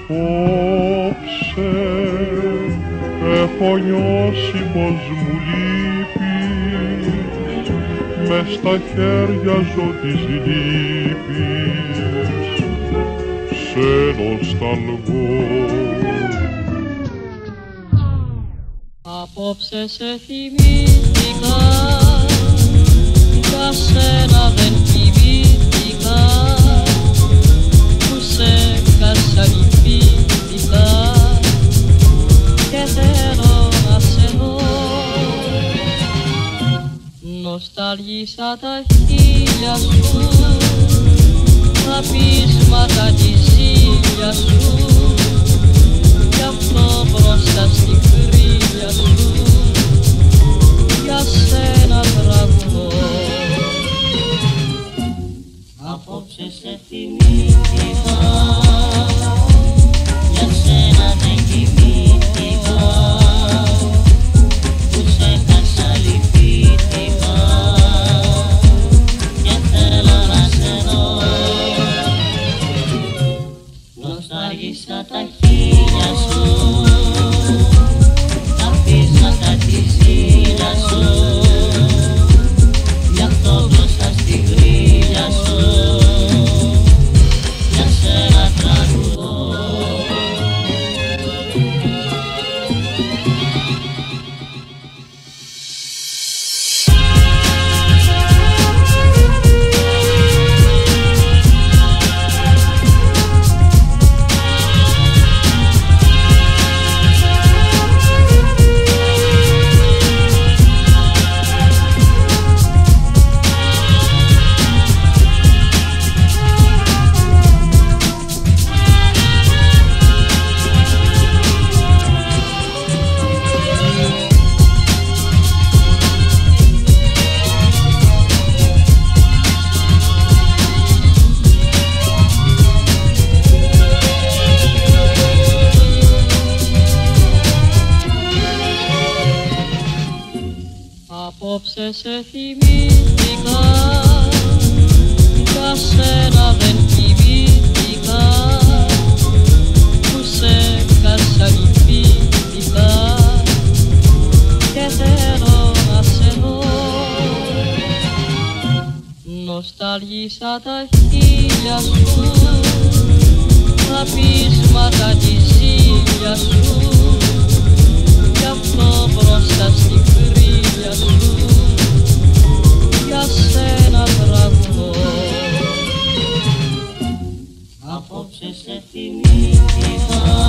Απόψε έχω νιώσει πως μου λείπεις, μες στα χέρια ζω της λύπης, σε νοσταλγώ. Απόψε σε θυμήθηκα, για σένα δεν κοιμήθηκα, που σε κασαλιφήθηκα και θέλω να σε δω. Νοσταλγήσα τα χείλια σου, τα πείσματα της ήλιας σου, κι αυτό μπροστά στη κρύλια σου, για σένα τραγουδώ. Απόψε σε θυμήθηκα, για σένα δεν κοιμήθηκα, που σε κασαλιφήθηκα και θέλω να σε δω. Νοσταλγήσα τα χείλια σου, τα πείσματα της ήλιας σου, γι' αυτό μπροστά στη γρίλια σου, για σένα τραγουδώ. Απόψε σε θυμήθηκα, για σένα δεν κοιμήθηκα, που σε κασαλιφήθηκα και θέλω να σε δω. Νοσταλγήσα τα χείλια σου, τα πείσματα της ήλιας σου, γι' αυτό μπροστά στη κρύλια σου, για σένα τραγουδώ. Απόψε σε θυμήθηκα,